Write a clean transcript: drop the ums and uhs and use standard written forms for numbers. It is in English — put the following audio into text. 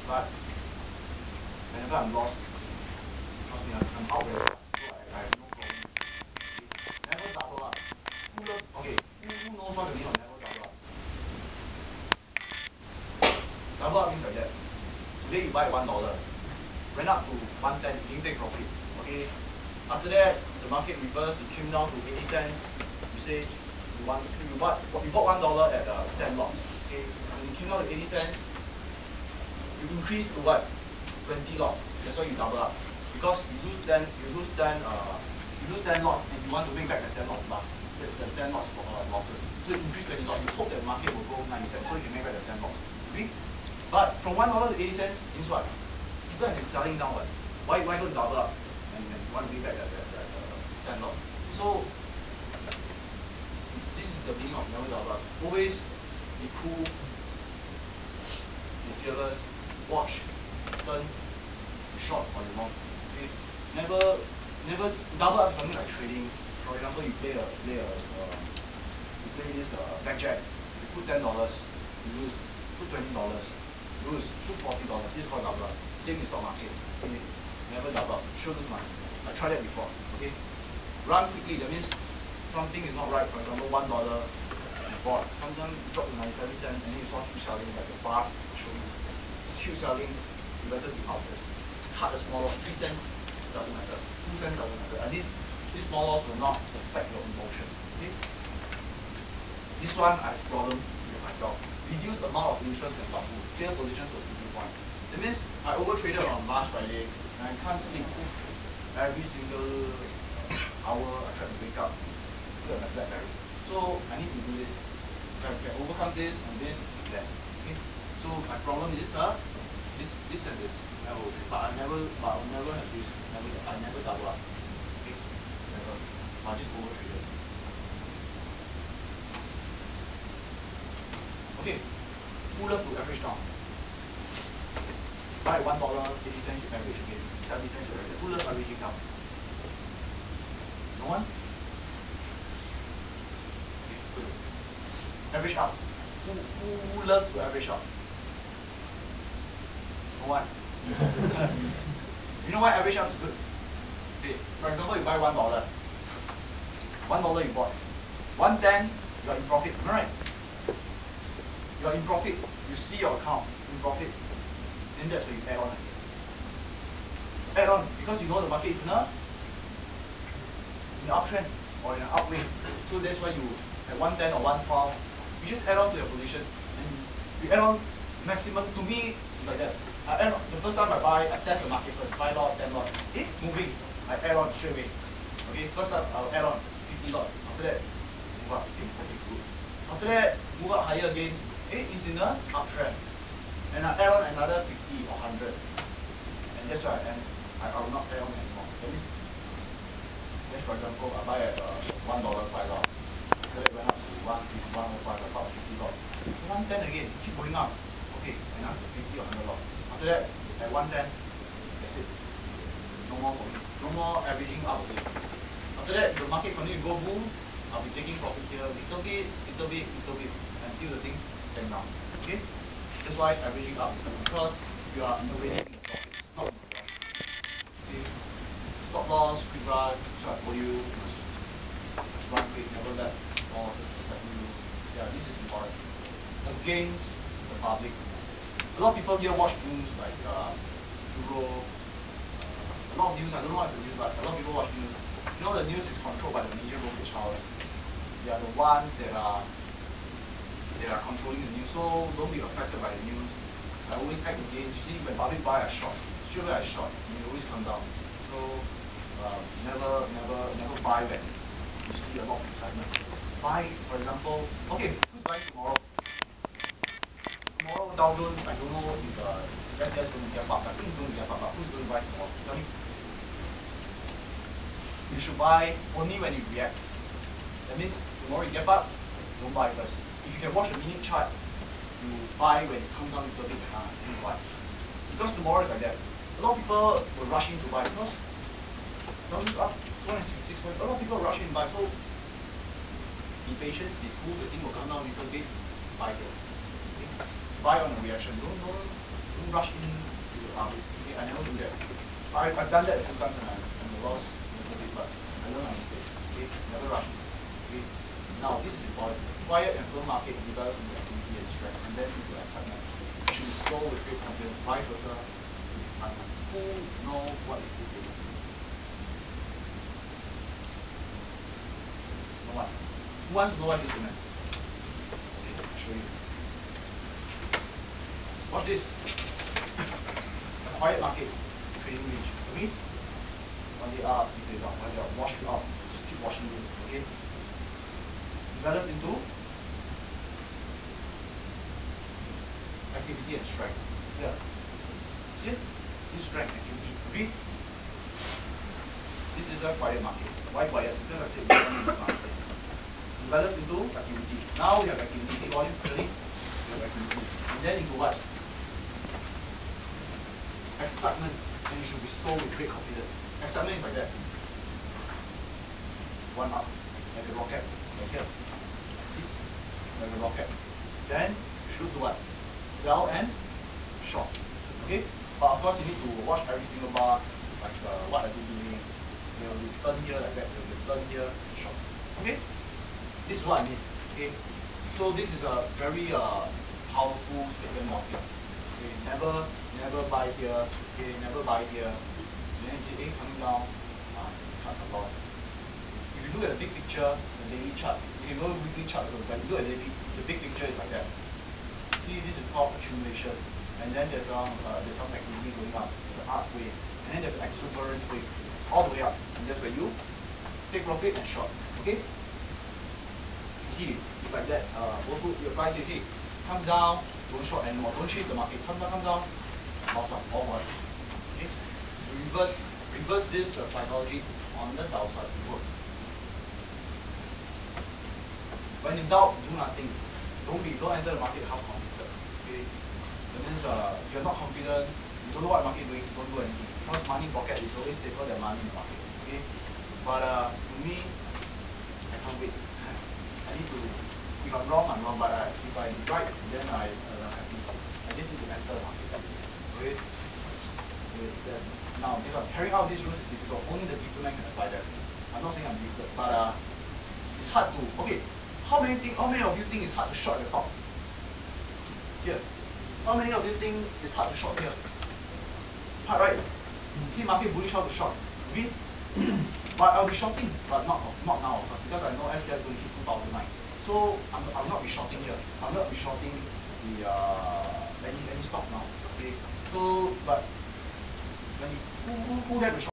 But whenever I'm lost, trust me, I'm out there. So I have no problem. Okay. Never double up. Who knows what the meaning of never double up? Double up means like that. Today you buy $1, went up to 110, you didn't take profit. Okay. After that, the market reversed, it came down to 80 cents. You say you bought $1 at 10 lots. Okay. And it came down to 80 cents. You increase to what? 20 lots. That's why you double up. Because you lose 10 lots and you want to make back the 10 lots back. The 10 lots losses. So you increase 20 lots. You hope that the market will go 90 cents so you can make back the 10 lots. Agree? But from $1 to 80 cents means what? People have been selling down. What? Why don't double up and you want to make back the 10 lots? So this is the meaning of never double up. Always be cool, be fearless, watch, turn, short or long. Okay? Never double up something like trading. For example, you play this blackjack. You put $10, you lose. Put $20, lose. Put $40. This is called double up. Same in stock market. Okay? Never double up. Sure lose money. I tried that before. Okay? Run quickly. That means something is not right. For example, $1 you bought. Sometimes it dropped to 97 cents and then you saw huge selling like the bar show you. Huge selling. You better be out first. Cut a small loss. 3 cents doesn't matter. 2 cents doesn't matter. At least this small loss will not affect your emotion. Okay? This one I have problem with myself. Reduce the amount of interest when thoughtful. Clear position to single point. That means I overtraded on last Friday and I can't sleep. Every single hour I try to wake up. Look at my BlackBerry. So I need to do this. I can overcome this and this and that. Okay? So my problem is this and this. But I'll never have this. I never double up. Okay? Never. I just overtraded. Okay, who love to average down? Buy $1, 80 cents you average, okay? 70 cents you average. Who loves averaging down? No one? Okay, good. Average up. Who loves to average up? No one. You know why average up is good? Okay, for example, you buy $1. $1 you bought. 110, you are in profit, am I right? You are in profit, you see your account in profit, then that's where you add on again. Add on, because you know the market is in an uptrend or in an upwing. So that's why you, at 110 or 112, you just add on to your position. And you add on maximum, to me, like that. I add on, the first time I buy, I test the market first, $5, $10. Moving, I add on straight away. Okay, first time I'll add on $50. After that, move up. Okay, good. After that, move up higher again. It's in the uptrend. And I add on another 50 or 100. And that's why I will not add on anymore. That means, for example, I buy at $1, $5. After that went up to 150, 105, I bought 50 $110 again, keep going up. Okay, another 50 or 100 After that, at 110, that's it. No more for me. No more averaging up again. After that, the market continue to go boom, I'll be taking profit here, little bit, until the thing down. Okay? That's why averaging up is good, because you are innovating in the profit, not in the loss. Okay? Stop loss, quick run, so I told you, must run quick, never let losses affect you. Yeah, this is important. Against the public. A lot of people here watch news like Euro, a lot of news, I don't know what's the news, but a lot of people watch news. You know the news is controlled by the major brokerage house. They are the ones that are controlling the news, so don't be affected by the news. I always act against. You see, when public buy a short, straight away I short, and it always come down. So never buy when you see a lot of excitement. Buy, for example, okay, who's buying tomorrow? Tomorrow Dow Jones, I don't know if SDI is going to get up. I think it's going to get up, but who's going to buy tomorrow? Tell me. You should buy only when it reacts. That means tomorrow you get up, don't buy first. If you can watch a minute chart, you buy when it comes down a little bit, then you buy. Because tomorrow is like that. A lot of people were rushing to buy because Dow Jones up 266 points. A lot of people are rushing to buy. So be patient, be cool. The thing will come down a little bit. Buy here. Okay? Buy on a reaction. Don't don't rush in to the market. Okay, I never do that. I've done that a few times and I lost a little bit, but I learned my mistakes. Okay, never rush. Okay, now this is important. Quiet and firm market develop into activity and strength, and then into excitement. You should be sold with great confidence. Vice versa. Who know what is this area? No one. Who wants to know what this is? Okay, I'll show you. Watch this. A quiet market trading range. Okay? When they are, if they don't, when they are washed out, just keep washing it. Okay? Develop into activity and strength. Yeah. See it? This strength activity. Okay? This is a quiet market. Why quiet? Because I said market. Develop into activity. Now we have activity. See volume clearly? We have activity. And then into what? Excitement. And you should be sold with great confidence. Excitement is like that. One up. Like a rocket. Like here. Like a rocket. Then you should look to what? Sell and short. Okay? But of course you need to watch every single bar, like what are you doing. You know, you turn here like that, you turn here, short. Okay? This is what I mean. Okay? So this is a very powerful statement market. Okay, never buy here, okay, never buy here. Then you see, coming down, cut a lot. If you look at the big picture, the daily chart, you can go weekly chart, but you look at the big picture is like that. See, this is called accumulation. And then there's some activity going up. There's an arc wave. And then there's an exuberance wave. All the way up. And that's where you take profit and short. Okay? You see, it's like that. Also, your price, you see, comes down, don't short anymore. Don't chase the market. Comes down, loss up, all one. Okay? Reverse this psychology on the downside. It works. When in doubt, do nothing. Don't enter the market half confident. Okay? That means you're not confident, you don't know what market is doing, don't do anything. Because money pocket is always safer than money in the market. Okay? But to me, I can't wait. I need to, if I'm wrong, I'm wrong, but if I'm right, then I'm happy. I just need to enter the market. Okay? Now, because carrying out these rules is difficult. Only the gifted man can apply that. I'm not saying I'm gifted, but it's hard to, okay. How many of you think it's hard to short at the top? Here. How many of you think it's hard to short here? Hard, right? See, market bullish, how to short. Okay? But I'll be shorting, but not now, of course, because I know SCI is going to hit 2009. So I'll not be shorting here. I'll not be shorting the any stock now. Okay. So, but when you who dare to short?